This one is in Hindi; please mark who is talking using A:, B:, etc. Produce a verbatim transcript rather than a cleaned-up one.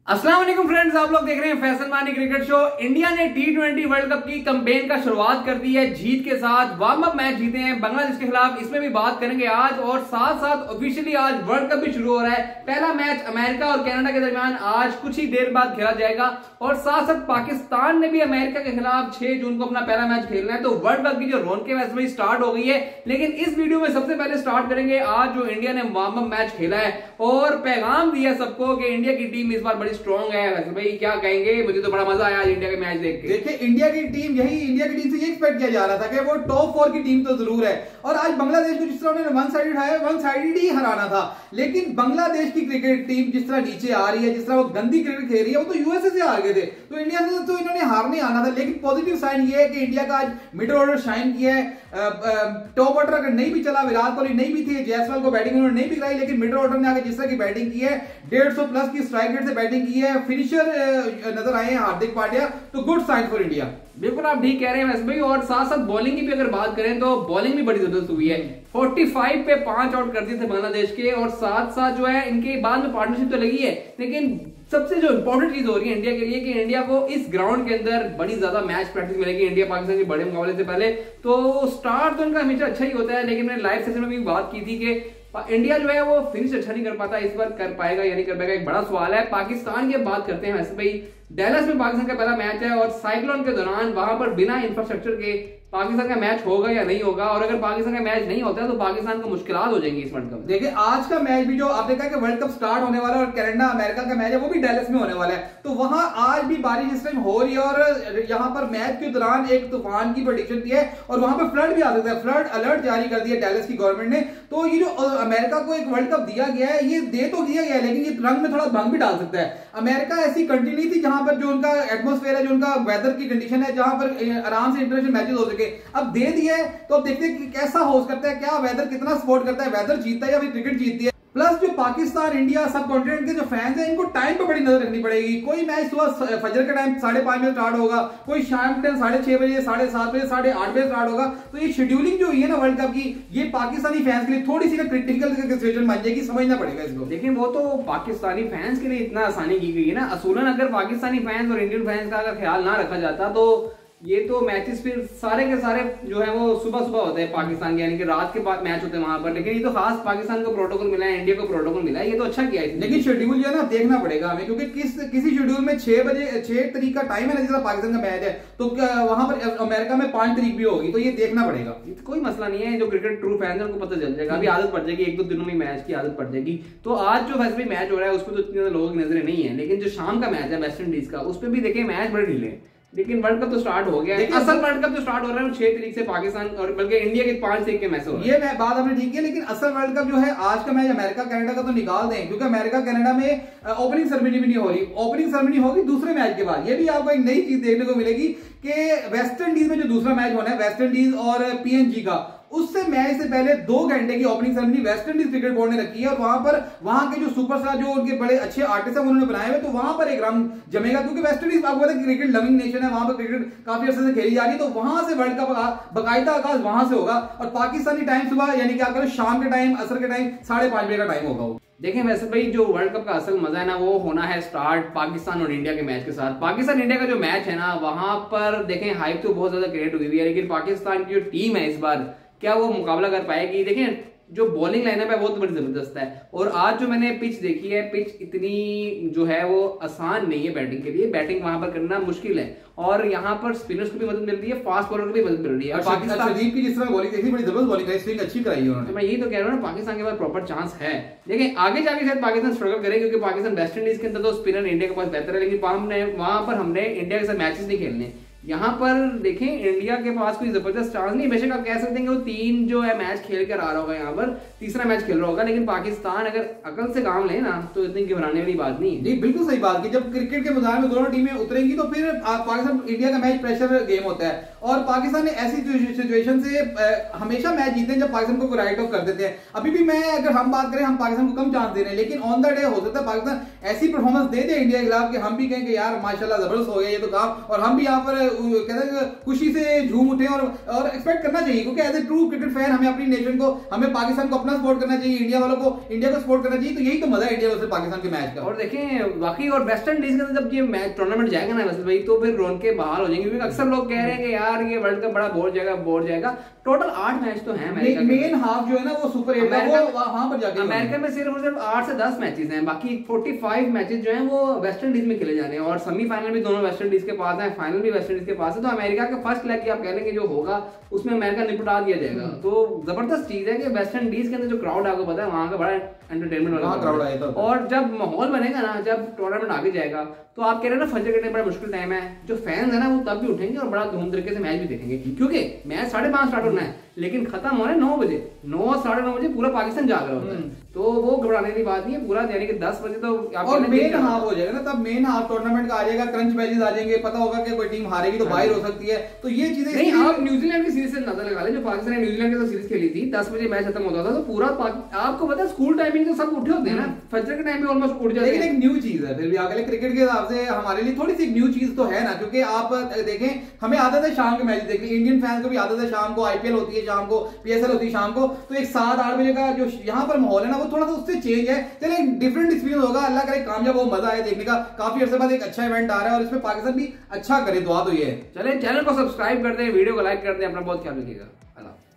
A: अस्सलाम वालेकुम फ्रेंड्स, आप लोग देख रहे हैं Faisal Mani cricket show. India ने टी ट्वेंटी वर्ल्ड कप की कैंपेन का शुरुआत कर दी है जीत के साथ। वार्म अप मैच जीते हैं बांग्लादेश के खिलाफ, इसमें भी बात करेंगे आज। और साथ साथ ऑफिशियली आज वर्ल्ड कप भी शुरू हो रहा है। पहला मैच अमेरिका और कनाडा के दरमियान आज कुछ ही देर बाद खेला जाएगा। और साथ साथ पाकिस्तान ने भी अमेरिका के खिलाफ छह जून को अपना पहला मैच खेलना है। तो वर्ल्ड कप की जो रौनकें वैसे भी स्टार्ट हो गई है, लेकिन इस वीडियो में सबसे पहले स्टार्ट करेंगे आज जो इंडिया ने वार्म अप मैच खेला है और पैगाम दिया सबको कि इंडिया की टीम इस बार बड़ी स्ट्रॉन्ग है। वैसे भाई क्या कहेंगे, मुझे तो बड़ा मजा आया आज इंडिया के मैच देख के।
B: देखिए इंडिया की टीम, यही इंडिया की टीम से ये एक्सपेक्ट किया जा रहा था कि वो टॉप फोर की टीम तो जरूर है। और आज बांग्लादेश को जिस तरह उन्होंने वन साइडेड उठाया, वन साइडेड ही हराना था। लेकिन बांग्लादेश की क्रिकेट टीम जिस तरह नीचे आ रही है, जिस तरह वो गंदी क्रिकेट खेल रही है, वो तो यूएसए से हार गए थे। तो इंडिया से तो इन्होंने हार नहीं आना था। लेकिन पॉजिटिव साइन ये है कि इंडिया का आज मिडिल ऑर्डर शाइन किया है। टॉप ऑर्डर अगर नहीं भी चला, विराट कोहली नहीं भी थे, जायसवाल को बैटिंग उन्होंने नहीं भी कराई, लेकिन मिडिल ऑर्डर ने आगे जिस तरह की बैटिंग की है, डेढ़ सौ प्लस की स्ट्राइक रेट से बैटिंग की है, फिनिशर नजर आए हैं हार्दिक पांड्या, तो गुड साइन फॉर इंडिया।
A: बिल्कुल आप ठीक कह रहे हैं वैसे भाई। और साथ साथ बॉलिंग की भी अगर बात करें तो बॉलिंग भी बड़ी जबरदस्त हुई है। पैंतालीस पे पांच आउट कर दिए थे बांग्लादेश के। और साथ साथ जो है इनके बाद में पार्टनरशिप तो लगी है, लेकिन सबसे जो इंपॉर्टेंट चीज हो रही है इंडिया के लिए कि इंडिया को इस ग्राउंड के अंदर बड़ी ज्यादा मैच प्रैक्टिस मिलेगी इंडिया पाकिस्तान के बड़े मुकाबले से पहले। तो स्टार्ट तो इनका हमेशा अच्छा ही होता है, लेकिन मैंने लाइव सेशन में भी बात की थी कि इंडिया जो है वो फिनिश अच्छा नहीं कर पाता। इस बार कर पाएगा या नहीं कर पाएगा एक बड़ा सवाल है। पाकिस्तान की बात करते हैं वैसे भाई। डैलस में पाकिस्तान का पहला मैच है और साइक्लोन के दौरान वहां पर बिना इंफ्रास्ट्रक्चर के पाकिस्तान का मैच होगा या नहीं होगा। और अगर पाकिस्तान का मैच नहीं होता है तो पाकिस्तान को मुश्किलात हो जाएंगी इस वर्ल्ड कप।
B: देखिए आज का मैच भी जो आपने कहा कि वर्ल्ड कप स्टार्ट होने वाला है और कनाडा अमेरिका का मैच है वो भी डैलस में होने वाला है। तो वहां आज भी बारिश इस टाइम हो रही है और यहाँ पर मैच के दौरान एक तूफान की प्रेडिक्शन की है और वहां पर फ्लड भी आ सकता है। फ्लड अलर्ट जारी कर दिया डैलस की गवर्नमेंट ने। तो ये जो अमेरिका को एक वर्ल्ड कप दिया गया है, ये दे तो दिया गया है, लेकिन ये रंग में थोड़ा भंग भी डाल सकता है। अमेरिका ऐसी कंट्री नहीं थी जहां पर जो उनका एटमॉस्फेयर है, जो उनका वेदर की कंडीशन है, जहां पर आराम से इंटरनेशनल मैचेस हो सके, अब दे दिया है। तो अब देखते हैं कि कैसा होस्ट करता है, क्या वेदर कितना सपोर्ट करता है, वेदर जीतता है या फिर क्रिकेट जीतती है। प्लस जो पाकिस्तान इंडिया सब कॉन्टिनेंट के जो फैंस हैं, इनको टाइम पे बड़ी नजर रखनी पड़ेगी। कोई मैच सुबह फजर के टाइम साढ़े पांच बजे स्टार्ट होगा, कोई शाम के टाइम साढ़े छह बजे, साढ़े सात बजे, साढ़े आठ बजे स्टार्ट होगा। तो ये शेड्यूलिंग जो हुई है ना वर्ल्ड कप की, ये पाकिस्तानी फैंस के लिए थोड़ी सी ना क्रिटिकल सिचुएशन बन जाएगी, समझना पड़ेगा इसको।
A: लेकिन वो तो पाकिस्तानी फैंस के लिए इतना आसानी की गई है ना। असूलन अगर पाकिस्तानी फैंस और इंडियन फैंस का अगर ख्याल ना रखा जाता तो ये तो मैचेस फिर सारे के सारे जो है वो सुबह सुबह होते हैं पाकिस्तान के, यानी कि रात के बाद मैच होते हैं वहां पर। लेकिन ये तो खास पाकिस्तान को प्रोटोकॉल मिला है, इंडिया को प्रोटोकॉल मिला है, ये तो अच्छा किया है।
B: लेकिन शेड्यूल जो है ना देखना पड़ेगा हमें, क्योंकि किस किसी शेड्यूल में छह बजे छह तारीख का टाइम है ना, जैसा पाकिस्तान का मैच है, तो वहां पर अमेरिका में पांच तारीख भी होगी, तो ये देखना पड़ेगा।
A: कोई मसला नहीं है, जो क्रिकेट ट्रू फैंस है उनको पता चल जाएगा, अभी आदत पड़ जाएगी, एक दो दिनों में मैच की आदत पड़ जाएगी। तो आज जो वैसे भी मैच हो रहा है उस पर तो इतनी ज्यादा लोगों की नजरें नहीं है, लेकिन जो शाम का मैच है वेस्ट इंडीज का, उस पर भी देखें मैच बड़े ढीले। लेकिन वर्ल्ड कप तो स्टार्ट हो गया है। असल वर्ल्ड कप तो स्टार्ट हो रहा है छह तारीख से पाकिस्तान और बल्कि इंडिया के पांच तारीख के मैच हो रहा है।
B: ये बात आपने ठीक है, लेकिन असल वर्ल्ड कप जो है आज का मैच अमेरिका कनाडा का तो निकाल दें, क्योंकि अमेरिका कनाडा में ओपनिंग सेरेमनी भी नहीं हो रही। ओपनिंग सेरेमनी होगी दूसरे मैच के बाद। ये भी आपको एक नई चीज देखने को मिलेगी कि वेस्ट इंडीज में जो दूसरा मैच होना है वेस्ट इंडीज और पीएनजी का, उससे मैच से पहले दो घंटे की opening ceremony West Indies cricket board ने रखी है। और वहां पर वहां के जो सुपरस्टार, जो उनके बड़े अच्छे आर्टिस्ट हैं, उन्होंने बनाए हुए, तो वहां पर एक रंग जमेगा। क्योंकि वेस्ट इंडीज आपको पता है क्रिकेट लविंग नेशन है, वहां पर क्रिकेट काफी अर्से से खेली जा रही है, तो वहां से वर्ल्ड कप बाकायदा आगाज वहां से होगा। और पाकिस्तानी टाइम सुबह यानी कि आप शाम के टाइम, असर के टाइम साढ़े पांच बजे का टाइम होगा।
A: देखें वैसे भाई जो वर्ल्ड कप का असल मजा है ना, वो होना है स्टार्ट पाकिस्तान और इंडिया के मैच के साथ। पाकिस्तान इंडिया का जो मैच है ना, वहां पर देखें हाइप तो बहुत ज्यादा क्रिएट हुई है, लेकिन पाकिस्तान की जो टीम है इस बार क्या वो मुकाबला कर पाएगी। देखें जो बॉलिंग लाइनअप है वो तो बड़ी जबरदस्त है। और आज जो मैंने पिच देखी है, पिच इतनी जो है वो आसान नहीं है बैटिंग के लिए, बैटिंग वहां पर करना मुश्किल है। और यहाँ पर स्पिनर्स को भी मदद मिल रही है, फास्ट बॉलर को भी मदद मिल रही है।
B: पाकिस्तान की जिस तरह बॉलिंग देखी, बड़ी जबरदस्त बॉलिंग है, स्विंग अच्छी कराई है उन्होंने।
A: तो मैं यही तो कह रहा हूँ ना, पाकिस्तान के पास प्रॉपर चांस है। लेकिन आगे जाके शायद पाकिस्तान स्ट्रगल करे, क्योंकि पाकिस्तान वेस्ट इंडीज के अंदर तो स्पिनर इंडिया के पास बेहतर है, लेकिन हमने वहां पर हमने इंडिया के साथ मैचेस नहीं खेलने। यहाँ पर देखें इंडिया के पास कोई जबरदस्त चांस नहीं। बेशक आप कह सकते हैं कि वो तीन जो है मैच खेल कर आ रहा होगा, यहाँ पर तीसरा मैच खेल रहा होगा, लेकिन पाकिस्तान अगर अकल से काम ले ना तो इतनी घबराने वाली बात नहीं है।
B: जी बिल्कुल सही बात की। जब क्रिकेट के मैदान में दोनों टीमें उतरेंगी तो फिर पाकिस्तान इंडिया का मैच प्रेशर गेम होता है। और पाकिस्तान ने ऐसी सिचुएशन से हमेशा मैच जीते हैं जब पाकिस्तान को राइट ऑफ कर देते हैं। अभी भी मैं अगर हम बात करें, हम पाकिस्तान को कम चांस दे रहे हैं, लेकिन ऑन द डे हो सकता है पाकिस्तान ऐसी परफॉर्मेंस दे दे इंडिया के खिलाफ कि हम भी कहें कि यार माशाल्लाह जबरदस्त हो गया ये तो काम, और हम भी यहाँ पर कहते हैं खुशी से झूम उठे और और एक्सपेक्ट करना चाहिए, क्योंकि as a true cricket fan हमें अपनी नेशन को, हमें पाकिस्तान को अपना सपोर्ट करना चाहिए, इंडिया वालों को इंडिया को सपोर्ट करना चाहिए। तो यही तो मजा है इंडिया वर्सेस पाकिस्तान के मैच का।
A: और देखें बाकी और वेस्ट इंडीज के अंदर जब ये मैच टूर्नामेंट जाएगा ना वैसे भाई, तो फिर रौनकें बहाल हो जाएंगी, क्योंकि अक्सर लोग कह रहे हैं कि यार ये वर्ल्ड कप बड़ा बोर जाएगा बोर जाएगा। टोटल आठ मैच तो हैं,
B: मेन हाफ जो है ना वो सुपर एट है, वो वहां पर जाके
A: अमेरिका में सिर्फ और सिर्फ आठ से दस मैचेस हैं, बाकी पैंतालीस मैचेस जो हैं वो वेस्ट इंडीज में खेले जाने हैं, और सेमीफाइनल भी दोनों वेस्ट इंडीज के पास है, फाइनल भी वेस्ट इंडीज के पास है। तो अमेरिका के फर्स्ट लेग की आप कह लेंगे जो होगा उसमें अमेरिका निपटा दिया जाएगा। तो जबरदस्त चीज है कि वेस्ट इंडीज के अंदर जो क्राउड आपको पता है वहां का बड़ा एंटरटेनमेंट वाला क्राउड आएगा, और जब माहौल बनेगा ना, जब टूर्नामेंट आगे जाएगा, तो आप कह रहे हैं ना फजर के टाइम बड़ा मुश्किल टाइम है, जो फैंस है ना वो तब भी उठेंगे और बड़ा धूम तरीके से मैच भी देखेंगे, क्योंकि मैच साढ़े पांच स्टार्ट होना है लेकिन खत्म हो रहा है नौ बजे, नौ साढ़े नौ बजे पूरा पाकिस्तान जाग रहा होता है। तो वो घबराने की बात नहीं है, पूरा यानी कि दस बजे तो
B: और मेन हाफ हो जाएगा ना, तब मेन हाफ टूर्नामेंट का आ जाएगा, क्रंच मैचेस आ जाएंगे, पता होगा कि कोई टीम हारेगी तो बाहर हो सकती है। तो ये चीजें
A: नहीं, आप न्यूजीलैंड की सीरीज से अंदाजा लगा लें, जो पाकिस्तान ने न्यूजीलैंड के साथ सीरीज खेली थी, दस बजे मैच खत्म होता था, तो पूरा आपको पता है स्कूल टाइमिंग तो सब उठे होते हैं ना, फजर के टाइम में ऑलमोस्ट उठ जाते हैं।
B: लेकिन एक न्यू चीज है फिर भी आगे क्रिकेट के हिसाब से हमारे लिए थोड़ी सी न्यू चीज तो है ना, क्योंकि आप देखें हमें आदत है शाम के मैच देखने, इंडियन फैंस को भी आदत है शाम को, आईपीएल होती है शाम को, पीएसएल होती है शाम को, तो एक सात आठ बजे का जो यहाँ पर माहौल है ना वो थोड़ा सा उससे चेंज है। चले एक डिफरेंट एक्सपीरियंस होगा, अल्लाह करे कामयाब हो, मजा आए देखने का, काफी अर्से बाद एक अच्छा इवेंट आ रहा है और इसमें पाकिस्तान भी अच्छा करे, दुआ तो ये है।
A: चले चैनल को सब्सक्राइब कर दें, वीडियो को लाइक कर दें, अपना बहुत ख्याल रखिएगा। अल्लाह।